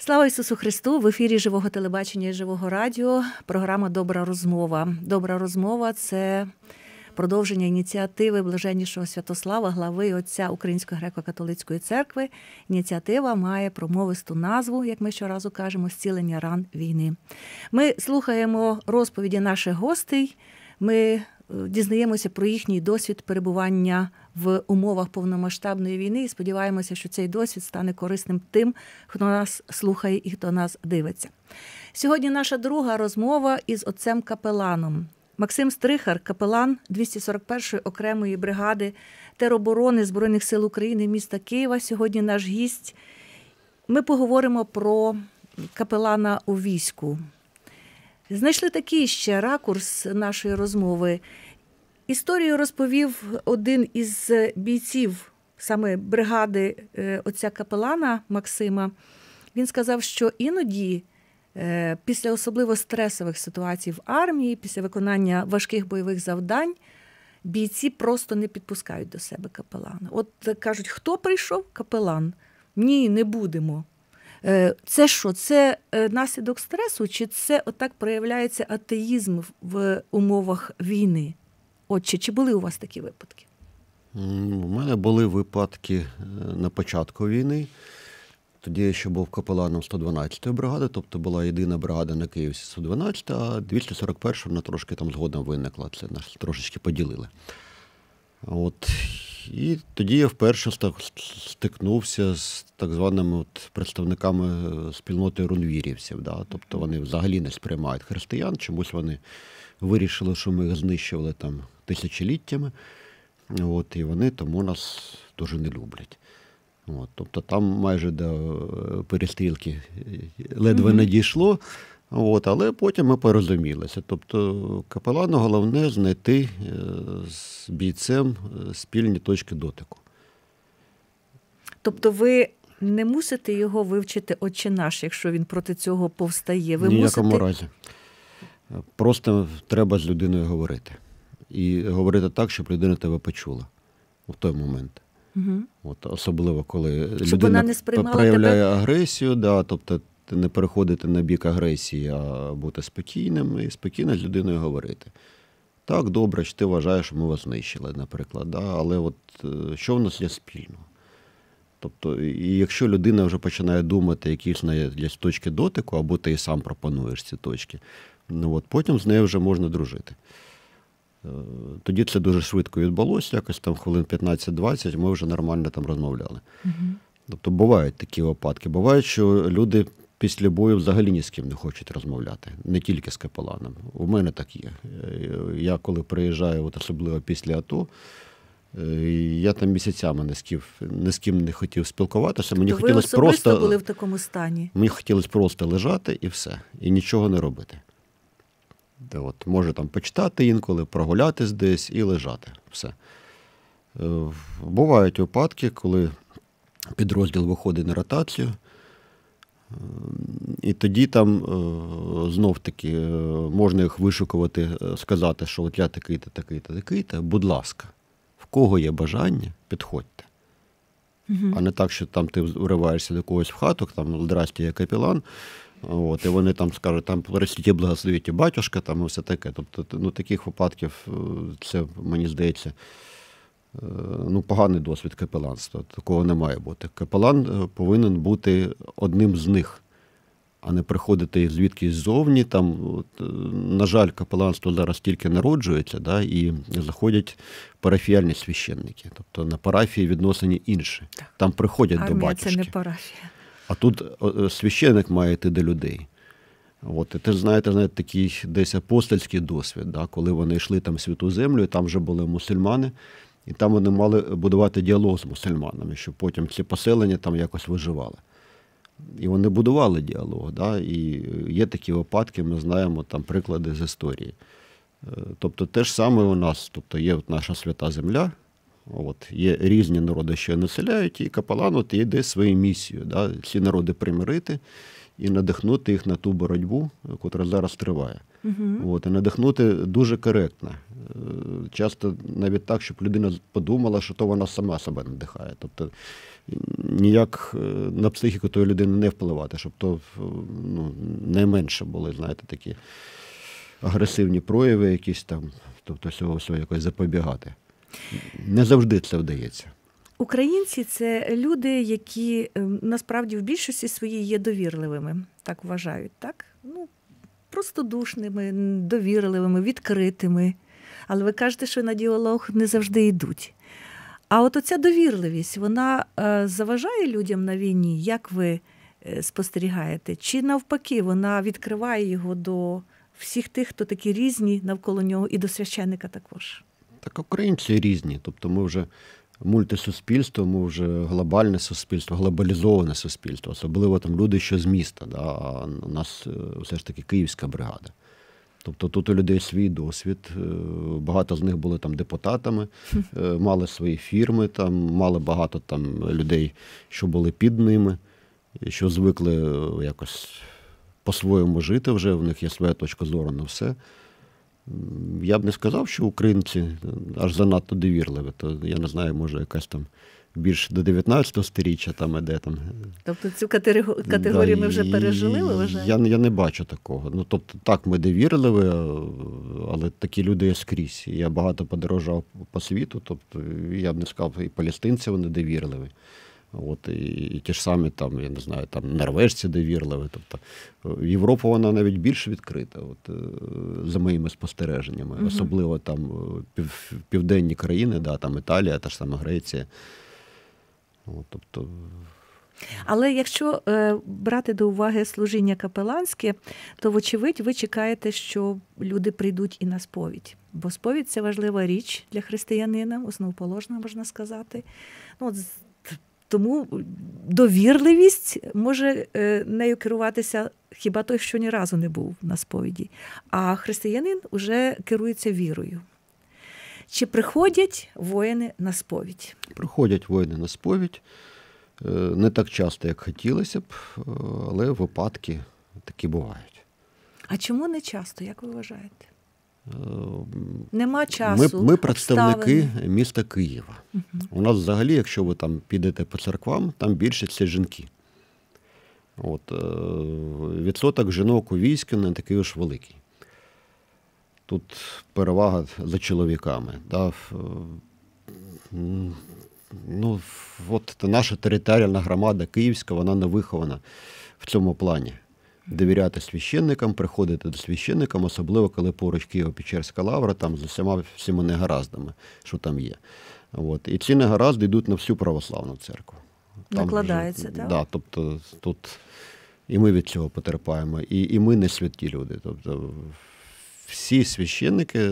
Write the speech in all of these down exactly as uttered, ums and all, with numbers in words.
Слава Ісусу Христу! В ефірі Живого телебачення і Живого радіо програма «Добра розмова». «Добра розмова» – це продовження ініціативи Блаженнішого Святослава, глави отця Української греко-католицької церкви. Ініціатива має промовисту назву, як ми щоразу кажемо, «Зцілення ран війни». Ми слухаємо розповіді наших гостей, ми дізнаємося про їхній досвід перебування в умовах повномасштабної війни і сподіваємося, що цей досвід стане корисним тим, хто нас слухає і хто нас дивиться. Сьогодні наша друга розмова із отцем-капеланом. Максим Стрихар, капелан двісті сорок першої окремої бригади тероборони Збройних сил України міста Києва. Сьогодні наш гість. Ми поговоримо про капелана у війську. Знайшли такий ще ракурс нашої розмови. Історію розповів один із бійців саме бригади отця капелана Максима. Він сказав, що іноді після особливо стресових ситуацій в армії, після виконання важких бойових завдань, бійці просто не підпускають до себе капелана. От кажуть, хто прийшов? Капелан. Ні, не будемо. Це що? Це наслідок стресу, чи це отак проявляється атеїзм в умовах війни? Отче, чи були у вас такі випадки? У мене були випадки на початку війни. Тоді я ще був капеланом сто дванадцятої бригади, тобто була єдина бригада на Київській сто дванадцята, а двісті сорок перша вона трошки там згодом виникла, це нас трошечки поділили. От. І тоді я вперше стикнувся з так званими от представниками спільноти рунвірівців. Да? Тобто вони взагалі не сприймають християн, чомусь вони вирішили, що ми їх знищували там тисячоліттями, от, і вони тому нас дуже не люблять. От, тобто там майже до перестрілки ледве не дійшло, от, але потім ми порозумілися. Тобто капелану головне знайти з бійцем спільні точки дотику. Тобто ви не мусите його вивчити «Отче наш», якщо він проти цього повстає? Ви Ні в якому мусите... разі. Просто треба з людиною говорити. І говорити так, щоб людина тебе почула в той момент. Угу. От, особливо, коли щоб людина не проявляє тебе... агресію, да, тобто не переходити на бік агресії, а бути спокійним і спокійно з людиною говорити. Так, добре, що ти вважаєш, що ми вас знищили, наприклад, да, але от що в нас є спільного? Тобто, і якщо людина вже починає думати, які є точки дотику, або ти і сам пропонуєш ці точки, ну, от, потім з нею вже можна дружити. Тоді це дуже швидко відбулося, якось там хвилин п'ятнадцять-двадцять ми вже нормально там розмовляли. Угу. Тобто бувають такі випадки. Буває, що люди після бою взагалі ні з ким не хочуть розмовляти, не тільки з капеланом. У мене так є. Я коли приїжджаю, от особливо після АТО, я там місяцями ні з ким, ні з ким не хотів спілкуватися. Мені То хотілося ви особисто просто були в такому стані? Мені хотілося просто лежати і все, і нічого не робити. От, може там почитати інколи, прогулятись десь і лежати. Все. Бувають випадки, коли підрозділ виходить на ротацію, і тоді там знов-таки можна їх вишукувати, сказати, що от я такий-то, такий-то, такий-то, будь ласка, в кого є бажання, підходьте. Угу. А не так, що там ти вриваєшся до когось в хату, там, здрасте, я капелан, от, і вони там скажуть, там, простите, благословите батюшка, там, і все таке. Тобто, ну, таких випадків, це, мені здається, ну, поганий досвід капеланства. Такого не має бути. Капелан повинен бути одним з них, а не приходити звідкись ззовні. Там, от, на жаль, капеланство зараз тільки народжується, да, і заходять парафіяльні священники. Тобто на парафії відносини інші. Так. Там приходять Армія до батюшки. Це не парафія. А тут священик має йти до людей. От, і теж, знаєте, знаєте, такий десь апостольський досвід, да, коли вони йшли там в Святу Землю, і там вже були мусульмани, і там вони мали будувати діалог з мусульманами, щоб потім ці поселення там якось виживали. І вони будували діалог, да, і є такі випадки, ми знаємо там приклади з історії. Тобто те ж саме у нас, тобто є от наша свята земля, от, є різні народи, що населяють, і капелан от йде своєю місією, да, ці народи примирити і надихнути їх на ту боротьбу, яка зараз триває. Угу. От, і надихнути дуже коректно. Часто навіть так, щоб людина подумала, що то вона сама себе надихає. Тобто ніяк на психіку тої людини не впливати, щоб то ну, найменше були, знаєте, такі агресивні прояви якісь там, тобто всього всього якось запобігати. Не завжди це вдається. Українці – це люди, які насправді в більшості своїй є довірливими, так вважають, так? Ну, простодушними, довірливими, відкритими. Але ви кажете, що на діалог не завжди йдуть. А от оця довірливість, вона заважає людям на війні, як ви спостерігаєте? Чи навпаки, вона відкриває його до всіх тих, хто такі різні навколо нього, і до священника також? Так, українці різні. Тобто ми вже мультисуспільство, ми вже глобальне суспільство, глобалізоване суспільство. Особливо там люди, що з міста. Да? А у нас все ж таки київська бригада. Тобто тут у людей свій досвід, багато з них були там депутатами, мали свої фірми, там, мали багато там людей, що були під ними, що звикли якось по-своєму жити вже, в них є своя точка зору на все. Я б не сказав, що українці аж занадто довірливі, то я не знаю, може якась там більш до дев'ятнадцятого сторіччя там іде там. Тобто цю категорію, категорію да, ми вже пережили, ви вважаєте? Я, я не бачу такого. Ну, тобто, так, ми довірливі, але такі люди є скрізь. Я багато подорожав по світу, тобто я б не сказав, і палестинці вони довірливі. От, і, і ті ж самі, там, я не знаю, там норвежці довірливі. Тобто, Європа, вона навіть більш відкрита, от, за моїми спостереженнями. Угу. Особливо там пів, південні країни, да, там Італія, та ж сама Греція. От, тобто... Але якщо е, брати до уваги служіння капеланське, то, вочевидь, ви чекаєте, що люди прийдуть і на сповідь. Бо сповідь – це важлива річ для християнина, основоположна, можна сказати. Ну, от, тому довірливість може е, нею керуватися хіба той, що ні разу не був на сповіді. А християнин уже керується вірою. Чи приходять воїни на сповідь? Приходять воїни на сповідь. Не так часто, як хотілося б, але випадки такі бувають. А чому не часто, як ви вважаєте? Нема часу. Ми, ми представники обставини. Міста Києва. Угу. У нас взагалі, якщо ви там підете по церквам, там більше це жінки. От, відсоток жінок у війську не такий уж великий. Тут перевага за чоловіками. Да? Ну, от наша територіальна громада київська, вона не вихована в цьому плані. Довіряти священникам, приходити до священникам, особливо коли поруч Києво-Печерська лавра, там з усіма всіма негараздами, що там є. От. І ці негаразди йдуть на всю православну церкву. Там накладається, вже, так? Да, тобто тут і ми від цього потерпаємо, і, і ми не святі люди. Тобто всі священники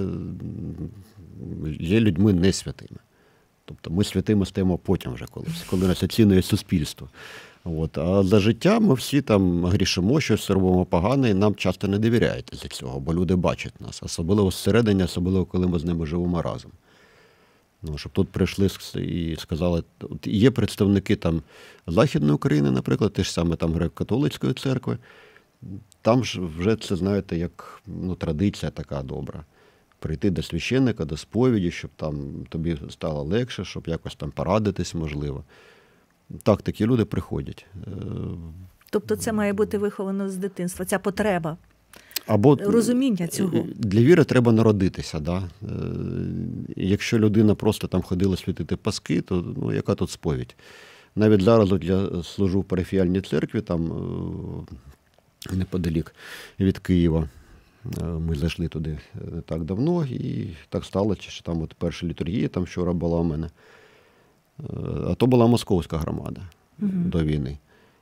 є людьми не святими. Тобто ми святими стаємо потім вже колись, коли нас оцінює суспільство. От. А за життя ми всі там грішимо, щось робимо погане, і нам часто не довіряють за цього, бо люди бачать нас, особливо зсередині, особливо коли ми з ними живемо разом. Ну, щоб тут прийшли і сказали, от є представники там Західної України, наприклад, те ж саме там Греко-католицької церкви, там ж вже це, знаєте, як ну, традиція така добра. Прийти до священника, до сповіді, щоб там тобі стало легше, щоб якось там порадитись, можливо. Так, такі люди приходять. Тобто це має бути виховано з дитинства, ця потреба, або розуміння цього? Для віри треба народитися. Да? Якщо людина просто там ходила святити паски, то ну, яка тут сповідь? Навіть зараз я служу в парафіяльній церкві, там неподалік від Києва. Ми зайшли туди не так давно, і так сталося, що там от перша літургія, там вчора була у мене. А то була московська громада угу. до війни.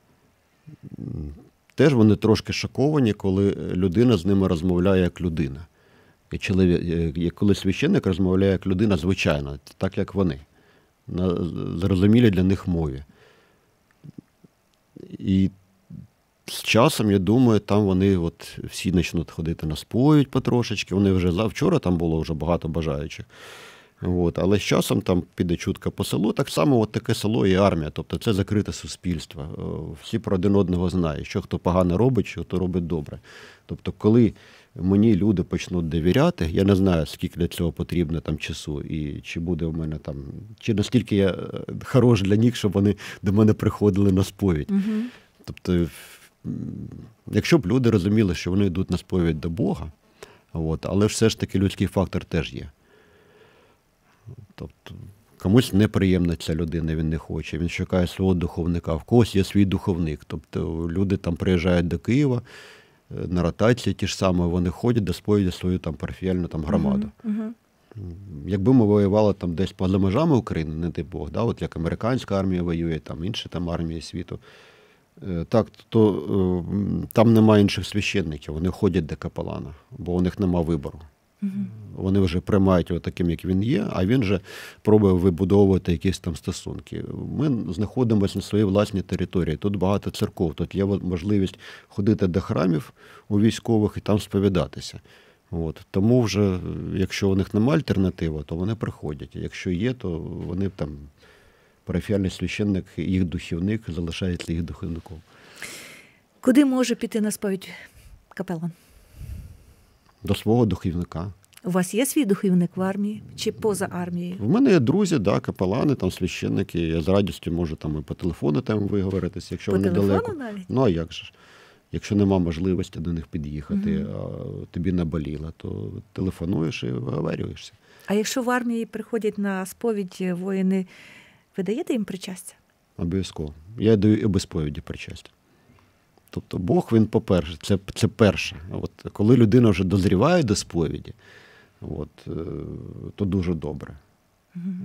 Теж вони трошки шоковані, коли людина з ними розмовляє як людина. І чоловік, коли священник розмовляє як людина, звичайно, так як вони. На зрозумілій для них мові. І з часом, я думаю, там вони от всі почнуть ходити на сповідь потрошечки. Вони вже вчора там було вже багато бажаючих. От. Але з часом там піде чутка по селу. Так само от таке село і армія. Тобто це закрите суспільство. Всі про один одного знають, що хто погано робить, що хто робить добре. Тобто коли мені люди почнуть довіряти, я не знаю, скільки для цього потрібно там часу, і чи буде в мене там, чи наскільки я хорош для них, щоб вони до мене приходили на сповідь. Угу. Тобто, якщо б люди розуміли, що вони йдуть на сповідь до Бога, от, але все ж таки людський фактор теж є. Тобто, комусь неприємна ця людина, він не хоче, він шукає свого духовника, в когось є свій духовник. Тобто люди там приїжджають до Києва, на ротації ті ж саме, вони ходять до сповіді свою там парафіяльну там громаду. Uh-huh. Uh-huh. Якби ми воювали там десь поза межами України, не дай Бог, да, от як американська армія воює, там інші там армії світу, так, то там немає інших священників, вони ходять до капелана, бо у них немає вибору. Uh-huh. Вони вже приймають його таким, як він є, а він же пробує вибудовувати якісь там стосунки. Ми знаходимося на своїй власній території. Тут багато церков, тут є можливість ходити до храмів у військових і там сповідатися. От. Тому вже, якщо у них немає альтернативи, то вони приходять. Якщо є, то вони там, парафіяльний священник, їх духівник, залишається їх духовником. Куди може піти на сповідь капелан? До свого духовника. У вас є свій духовник в армії чи поза армією? В мене є друзі, да, капелани, там священники. Я з радістю можу там і по телефону там виговоритися, якщо по вони телефону далеко. Навіть? Ну а як же ж? Якщо нема можливості до них під'їхати, угу. а тобі наболіло, то телефонуєш і виговорюєшся. А якщо в армії приходять на сповідь воїни, ви даєте їм причастя? Обов'язково. Я даю і без сповіді причастя. Тобто Бог, він, по-перше, це, це перше. От, коли людина вже дозріває до сповіді, от, то дуже добре. Mm-hmm.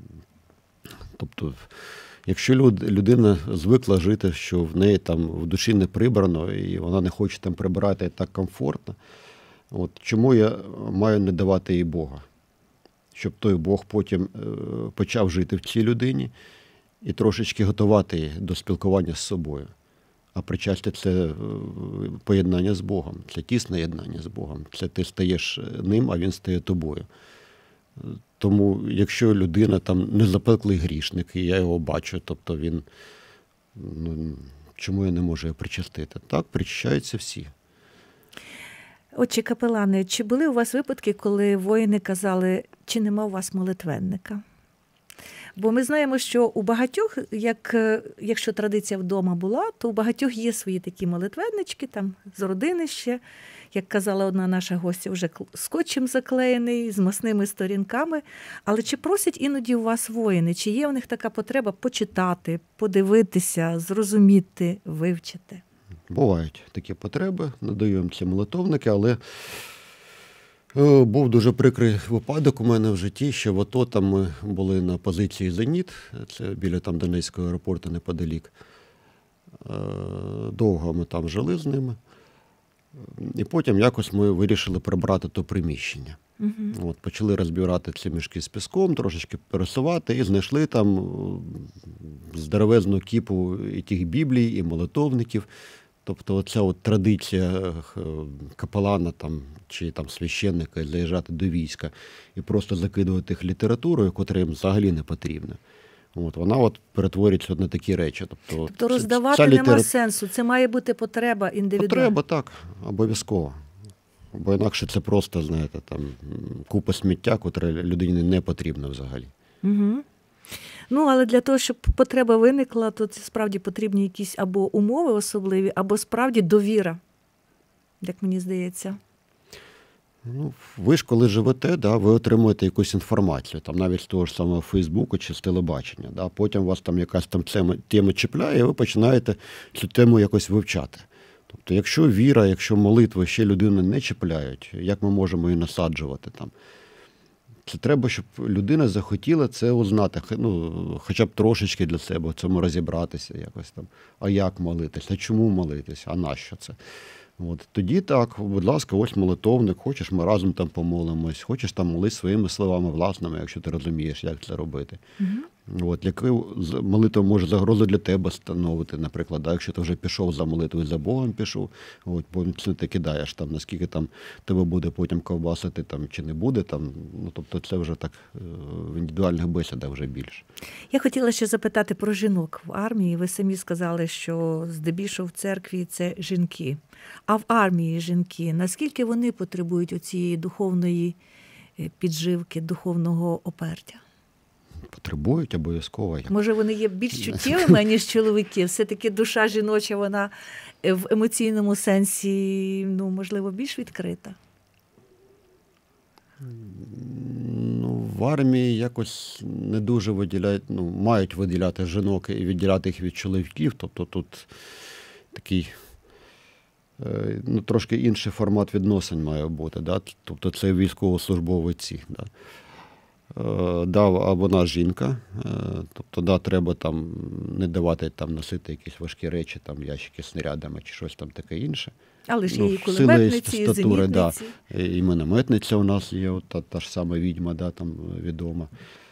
Тобто, якщо люд, людина звикла жити, що в неї там в душі не прибрано, і вона не хоче там прибирати так комфортно, от, чому я маю не давати їй Бога? Щоб той Бог потім е, почав жити в цій людині і трошечки готувати її до спілкування з собою. А причастя – це поєднання з Богом, це тісне єднання з Богом. Це ти стаєш ним, а він стає тобою. Тому якщо людина там не запеклий грішник, і я його бачу, тобто він, ну, чому я не можу його причастити? Так, причащаються всі. Отче капелане, чи були у вас випадки, коли воїни казали, чи нема у вас молитвенника? Бо ми знаємо, що у багатьох, як, якщо традиція вдома була, то у багатьох є свої такі молитвеннички, там з родини ще, як казала одна наша гостя, вже скотчем заклеєний, з масними сторінками. Але чи просять іноді у вас воїни? Чи є у них така потреба почитати, подивитися, зрозуміти, вивчити? Бувають такі потреби, надаємо ці молитовники, але був дуже прикрий випадок у мене в житті, що в АТО там ми були на позиції «Зеніт», це біля там Донецького аеропорту неподалік. Довго ми там жили з ними. І потім якось ми вирішили прибрати то приміщення. Угу. От, почали розбирати ці мішки з піском, трошечки пересувати і знайшли там здоровезну кіпу і тих біблій, і молитовників. Тобто оця от традиція капелана там, чи там священника заїжджати до війська і просто закидувати їх літературою, котра їм взагалі не потрібна. От, вона от перетворюється на такі речі. Тобто, тобто роздавати ця, ця нема літера... сенсу, це має бути потреба індивідуальна. Потреба, так, обов'язково. Бо інакше це просто, знаєте, там купа сміття, котре людині не потрібно взагалі. Угу. Ну, але для того, щоб потреба виникла, то це справді потрібні якісь або умови особливі, або справді довіра, як мені здається. Ну, ви ж коли живете, да, ви отримуєте якусь інформацію, там навіть з того ж самого Фейсбуку чи з телебачення. Да, потім вас там якась там тема, тема чіпляє, і ви починаєте цю тему якось вивчати. Тобто, якщо віра, якщо молитва ще людину не чіпляють, як ми можемо її насаджувати там? Це треба, щоб людина захотіла це узнати, ну, хоча б трошечки для себе в цьому розібратися якось там. А як молитися? А чому молитися? А нащо це? От. Тоді так, будь ласка, ось молитовник, хочеш ми разом там помолимось, хочеш там молись своїми словами власними, якщо ти розумієш, як це робити. Угу. От, яку молитва може загрозу для тебе становити, наприклад, да, якщо ти вже пішов за молитвою, за Богом пішов, от, потім ти кидаєш, там, наскільки там тебе буде потім ковбасити там, чи не буде. Там, ну, тобто це вже так в індивідуальних бесідах вже більше. Я хотіла ще запитати про жінок в армії. Ви самі сказали, що здебільшого в церкві це жінки. А в армії жінки, наскільки вони потребують оцієї духовної підживки, духовного опертя? Потребують обов'язково. Може, вони є більш чуттєвими, ніж чоловіки? Все-таки душа жіноча, вона в емоційному сенсі, ну, можливо, більш відкрита? Ну, в армії якось не дуже виділяють, ну, мають виділяти жінок і відділяти їх від чоловіків. Тобто тут такий, ну, трошки інший формат відносин має бути. Да? Тобто це військовослужбовці. Да? Да, а вона жінка, тобто, да, треба там не давати там носити якісь важкі речі, там ящики з снарядами чи щось там таке інше. Але ж ну, є і кулеметниці, і зенітниці. Да, і мінометниця у нас є, от, та, та ж сама відьма, да, там відома.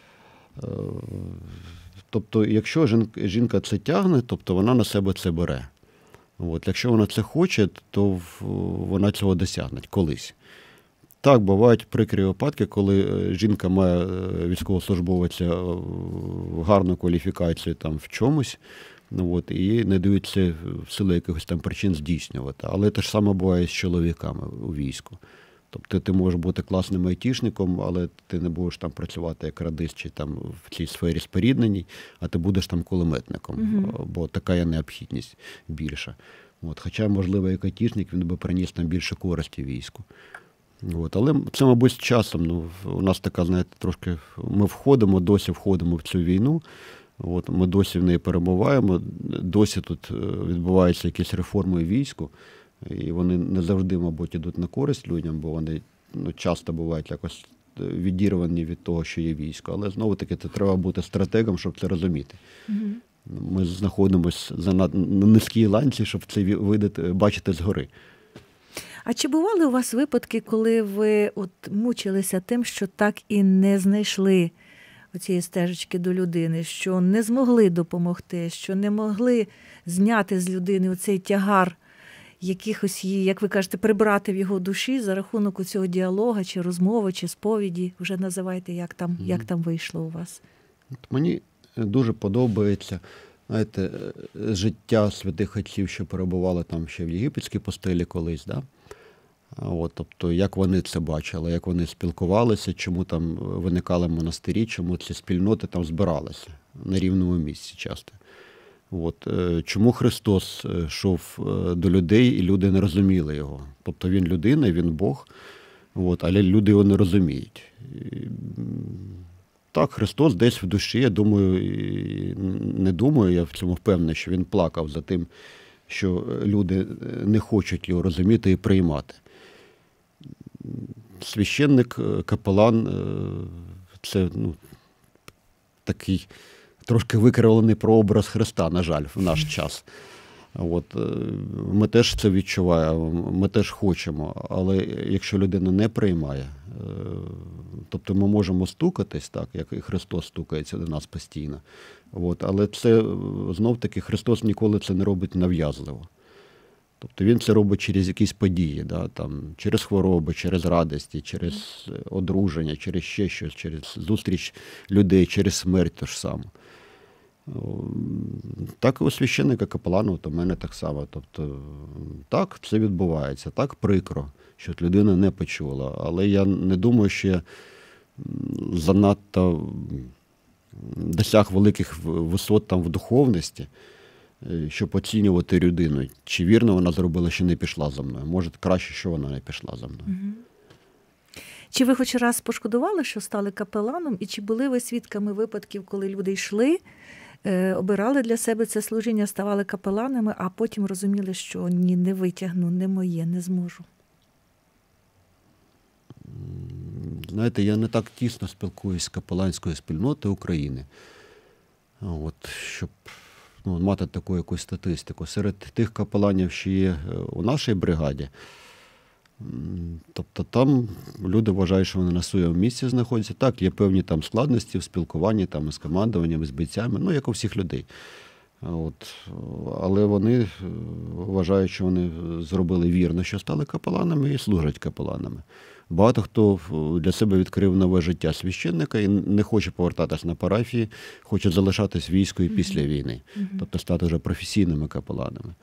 Тобто, якщо жінка, жінка це тягне, тобто вона на себе це бере. От, якщо вона це хоче, то вона цього досягне колись. Так, бувають прикрі випадки, коли жінка має військовослужбовця гарну кваліфікацію там в чомусь, ну, от, і не даються в силу якихось там причин здійснювати. Але те ж саме буває з чоловіками у війську. Тобто ти можеш бути класним айтішником, але ти не будеш там працювати як радист чи там в цій сфері спорідненій, а ти будеш там кулеметником, mm-hmm. бо така є необхідність більша. От, хоча, можливо, як айтішник він би приніс там більше користі війську. От, але це, мабуть, з часом. Ну, у нас така, знаєте, трошки ми входимо, досі входимо в цю війну. От, ми досі в неї перебуваємо, досі тут відбуваються якісь реформи в війську, і вони не завжди, мабуть, йдуть на користь людям, бо вони, ну, часто бувають якось відірвані від того, що є військо. Але знову-таки це треба бути стратегом, щоб це розуміти. Mm-hmm. Ми знаходимося на низькій ланці, щоб це видати, бачити згори. А чи бували у вас випадки, коли ви от мучилися тим, що так і не знайшли оцієї стежечки до людини, що не змогли допомогти, що не могли зняти з людини оцей тягар якихось її, як ви кажете, прибрати в його душі за рахунок цього діалога, чи розмови, чи сповіді? Вже називайте, як там, mm. як там вийшло у вас. Мені дуже подобається, знаєте, життя святих отців, що перебували там ще в єгипетській пустелі колись, да? От, тобто, як вони це бачили, як вони спілкувалися, чому там виникали монастирі, чому ці спільноти там збиралися на рівному місці часто. От, чому Христос йшов до людей, і люди не розуміли його. Тобто він людина, він Бог, от, але люди його не розуміють. Так, Христос десь в душі, я думаю, не думаю, я в цьому впевнений, що він плакав за тим, що люди не хочуть його розуміти і приймати. Священник, капелан – це, ну, такий трошки викривлений прообраз Христа, на жаль, в наш час. От, ми теж це відчуваємо, ми теж хочемо, але якщо людина не приймає, тобто ми можемо стукатись, так, як і Христос стукається до нас постійно, от, але це, знов-таки, Христос ніколи це не робить нав'язливо. Тобто він це робить через якісь події, да, там, через хвороби, через радості, через одруження, через ще щось, через зустріч людей, через смерть те ж саме. Так і у священника капелана, от у мене так само. Тобто, так, це відбувається, так прикро, що людина не почула. Але я не думаю, що я занадто досяг великих висот там в духовності, щоб оцінювати людину, чи вірно вона зробила, що не пішла за мною. Може, краще, що вона не пішла за мною. Угу. Чи ви хоч раз пошкодували, що стали капеланом, і чи були ви свідками випадків, коли люди йшли, е, обирали для себе це служіння, ставали капеланами, а потім розуміли, що ні, не витягну, не моє, не зможу? Знаєте, я не так тісно спілкуюсь з капеланською спільнотою України, от, щоб, ну, мати таку якусь статистику. Серед тих капеланів, що є у нашій бригаді, Тобто там люди вважають, що вони на своєму місці знаходяться. Так, є певні там складності в спілкуванні там, з командуванням, з бійцями, ну, як у всіх людей. От. Але вони вважають, що вони зробили вірно, що стали капеланами і служать капеланами. Багато хто для себе відкрив нове життя священника і не хоче повертатись на парафії, хоче залишатись в війську і після війни. Mm-hmm. Тобто стати вже професійними капеланами.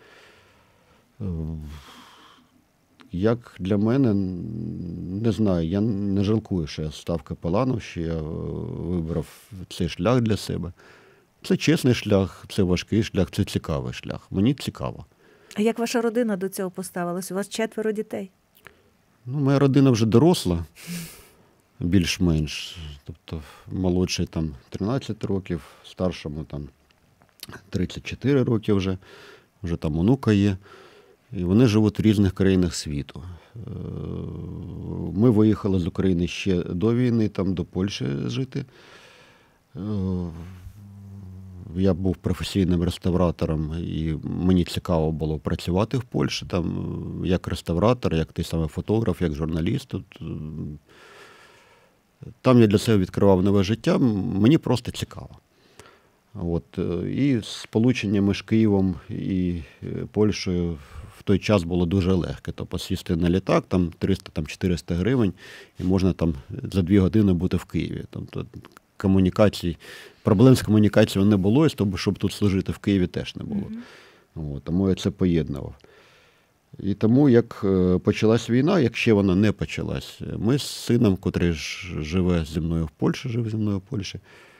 Як для мене, не знаю, я не жалкую, що я став капеланом, що я вибрав цей шлях для себе. Це чесний шлях, це важкий шлях, це цікавий шлях. Мені цікаво. А як ваша родина до цього поставилась? У вас четверо дітей? Ну, моя родина вже доросла, більш-менш. Тобто молодший там тринадцять років, старшому там тридцять чотири роки вже, вже там онука є. І вони живуть в різних країнах світу. Ми виїхали з України ще до війни, там до Польщі жити. Я був професійним реставратором, і мені цікаво було працювати в Польщі, там, як реставратор, як той самий фотограф, як журналіст. Тут, там я для себе відкривав нове життя, мені просто цікаво. От, і сполучення між Києвом і Польщею в той час було дуже легке. Тобто сісти на літак, там триста-чотириста гривень, і можна там за дві години бути в Києві. Тобто комунікацій, проблем з комунікацією не було, і щоб тут служити в Києві теж не було. Mm-hmm. От, тому я це поєднував. І тому, як почалась війна, якщо вона не почалась, ми з сином, котрий живе зі мною в Польщі, жив зі мною в Польщі,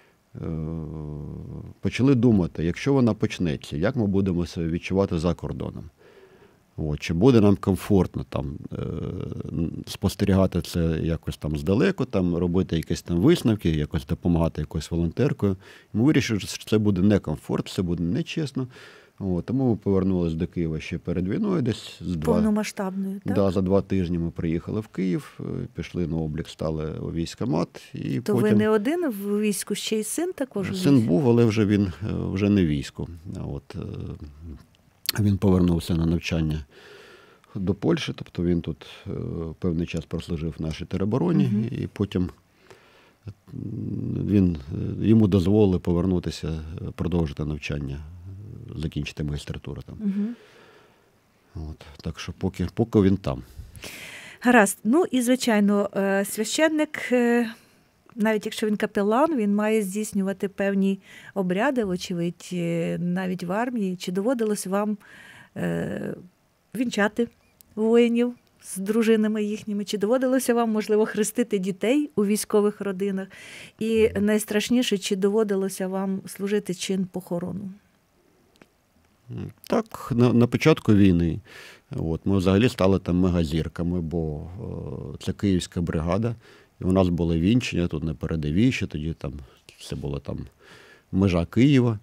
почали думати, якщо вона почнеться, як ми будемо себе відчувати за кордоном. От, чи буде нам комфортно там спостерігати це якось там здалеку, там робити якісь там висновки, якось допомагати якоюсь волонтеркою. Ми вирішили, що це буде некомфорт, це буде нечесно. От, тому ми повернулися до Києва ще перед війною, десь з два... повномасштабною, так? Да, за два тижні ми приїхали в Київ, пішли на облік, стали у військкомат. І То потім... ви не один в війську, ще й син також? Син був, але вже він вже не в війську. От, він повернувся на навчання до Польщі, тобто він тут певний час прослужив в нашій теробороні, uh-huh. і потім він, йому дозволили повернутися, продовжити навчання, закінчити магістратуру там. Uh-huh. От, так що поки, поки він там. Гаразд. Ну і, звичайно, священник, навіть якщо він капелан, він має здійснювати певні обряди, очевидь, навіть в армії. Чи доводилось вам вінчати воїнів з дружинами їхніми? Чи доводилося вам, можливо, хрестити дітей у військових родинах? І найстрашніше, чи доводилося вам служити чин похорону? Так, на, на початку війни. От, ми взагалі стали там мегазірками, бо о, це київська бригада, і у нас були вінчення тут на передовій, ще тоді там, це була там межа Києва.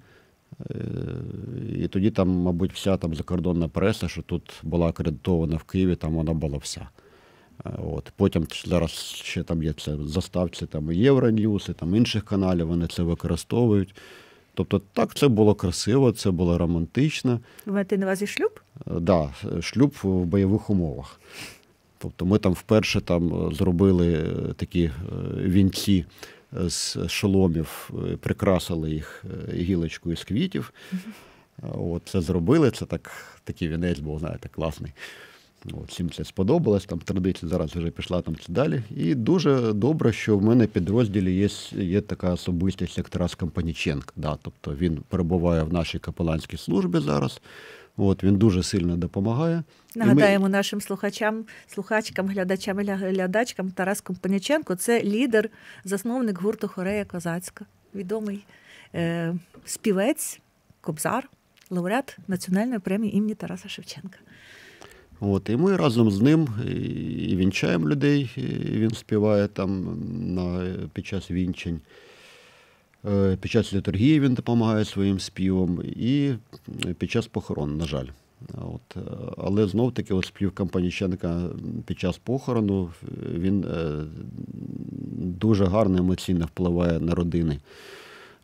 І тоді там, мабуть, вся там закордонна преса, що тут була акредитована в Києві, там вона була вся. От. Потім зараз ще там є це заставці там, і Євроньюз, і там інших каналів, вони це використовують. Тобто так, це було красиво, це було романтично. Ви маєте на увазі шлюб? Так, да, шлюб в бойових умовах. Тобто ми там вперше там зробили такі вінці з шоломів, прикрасили їх гілочкою з квітів. Mm-hmm. От, це зробили, це так, такий вінець був, знаєте, класний. От, всім це сподобалось, там традиція зараз вже пішла там це далі. І дуже добре, що в мене в підрозділі є, є така особистість, як Тарас Компаніченко. Да, тобто він перебуває в нашій капеланській службі зараз. От, він дуже сильно допомагає. Нагадаємо ми... нашим слухачам, слухачкам, глядачам і глядачкам, Тарас Компаніченко – це лідер, засновник гурту Хорея Козацька, відомий е, співець, кобзар, лауреат Національної премії імені Тараса Шевченка. От, і ми разом з ним і вінчаємо людей, і він співає там на, під час вінчень. Під час літургії він допомагає своїм співом і під час похорон, на жаль. От. Але знов-таки от спів Компаніченка під час похорону, він дуже гарно емоційно впливає на родини.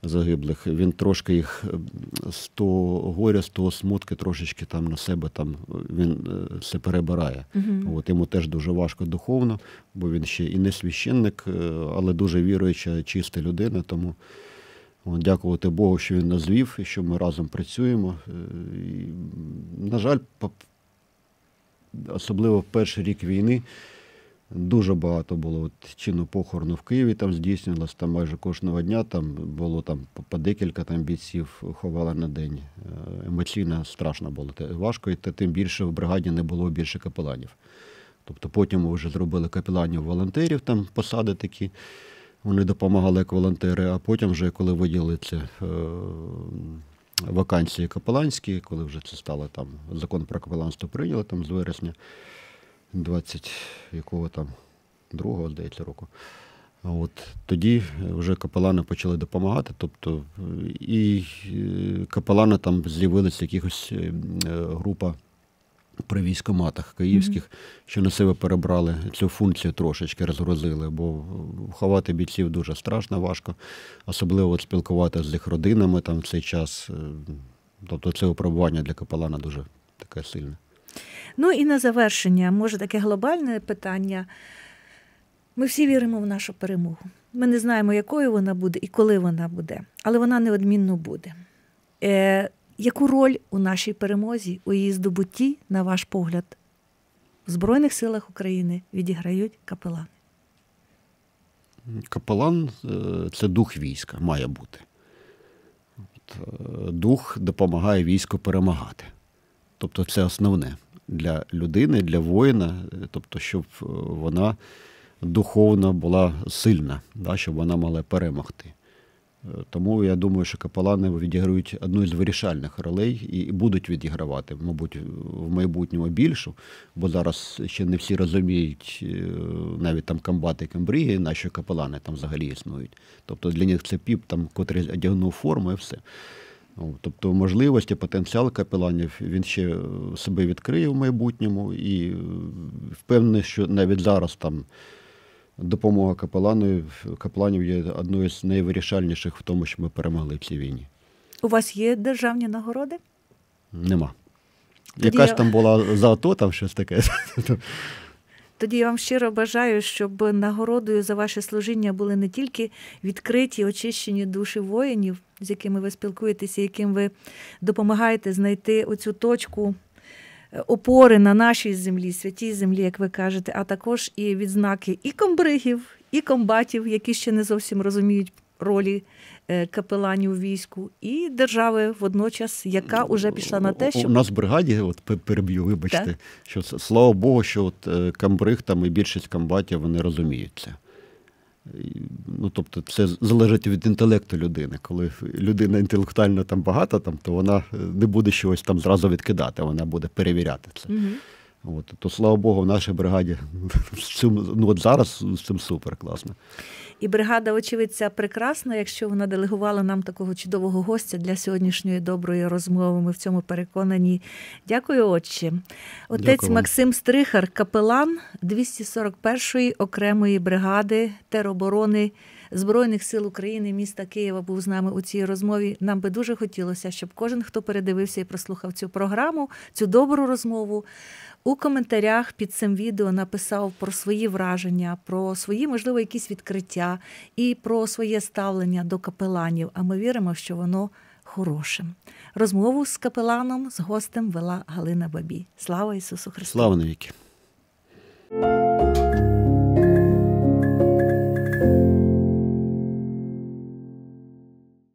загиблих. Він трошки їх з того горя, з того смутки трошечки там на себе там він це перебирає. Угу. От, йому теж дуже важко духовно, бо він ще і не священник, але дуже віруюча, чиста людина, тому от, дякувати Богу, що він нас звів і що ми разом працюємо. І, на жаль, особливо в перший рік війни дуже багато було от, чину похорону в Києві, там здійснювалося, там майже кожного дня там було там по декілька там бійців ховали на день. Емоційно страшно було, важко, і тим більше в бригаді не було більше капеланів. Тобто потім ми вже зробили капеланів-волонтерів, там посади такі, вони допомагали як волонтери, а потім вже, коли виділили це е, вакансії капеланські, коли вже це стало там, закон про капеланство прийняли там з вересня двадцять якого там другого, здається, року. От тоді вже капелани почали допомагати, тобто і капелани там з'явилися якихось група при військкоматах київських, mm-hmm. що на себе перебрали цю функцію трошечки, розгрузили, бо ховати бійців дуже страшно, важко, особливо от спілкуватися з їх родинами там в цей час. Тобто це випробування для капелана дуже таке сильне. Ну і на завершення, може таке глобальне питання. Ми всі віримо в нашу перемогу. Ми не знаємо, якою вона буде і коли вона буде, але вона неодмінно буде. Е, яку роль у нашій перемозі, у її здобутті, на ваш погляд, в Збройних силах України відіграють капелани? Капелан – це дух війська, має бути. Дух допомагає війську перемагати. Тобто це основне для людини, для воїна, тобто щоб вона духовно була сильна, да, щоб вона могла перемогти. Тому я думаю, що капелани відіграють одну з вирішальних ролей і будуть відігравати, мабуть, в майбутньому більшу, бо зараз ще не всі розуміють, навіть там комбати, камбриги, наші капелани там взагалі існують. Тобто для них це піп, там, котрий одягнув форму і все. Тобто можливості, потенціал капеланів, він ще себе відкриє в майбутньому і впевнений, що навіть зараз там допомога капеланів, капеланів є одною з найвирішальніших в тому, що ми перемогли в цій війні. У вас є державні нагороди? Нема. Тоді Якась я... там була за АТО, там щось таке. Тоді я вам щиро бажаю, щоб нагородою за ваше служіння були не тільки відкриті, очищені душі воїнів, з якими ви спілкуєтеся, яким ви допомагаєте знайти оцю точку опори на нашій землі, святій землі, як ви кажете, а також і відзнаки і комбригів, і комбатів, які ще не зовсім розуміють ролі капеланів у війську, і держави водночас, яка вже пішла на те, що... У нас в бригаді, от переб'ю, вибачте, так? Що слава Богу, що от комбриг там і більшість комбатів, вони розуміють це. Ну, тобто це залежить від інтелекту людини. Коли людина інтелектуально там багата, там, то вона не буде щось там зразу відкидати, вона буде перевіряти це. Угу. От, то, слава Богу, в нашій бригаді ну, от зараз з цим супер класно. І бригада очевидця прекрасна, якщо вона делегувала нам такого чудового гостя для сьогоднішньої доброї розмови. Ми в цьому переконані. Дякую, отче. Отець Дякую. Максим Стрихар, капелан двісті сорок першої окремої бригади тероборони Збройних сил України міста Києва, був з нами у цій розмові. Нам би дуже хотілося, щоб кожен, хто передивився і прослухав цю програму, цю добру розмову, у коментарях під цим відео написав про свої враження, про свої, можливо, якісь відкриття і про своє ставлення до капеланів. А ми віримо, що воно хороше. Розмову з капеланом, з гостем вела Галина Бабій. Слава Ісусу Христу! Слава навіки!